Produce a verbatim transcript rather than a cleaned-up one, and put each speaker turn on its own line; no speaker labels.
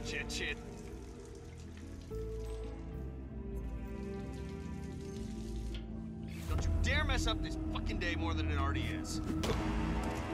Shit, shit. Don't you dare mess up this fucking day more than it already is.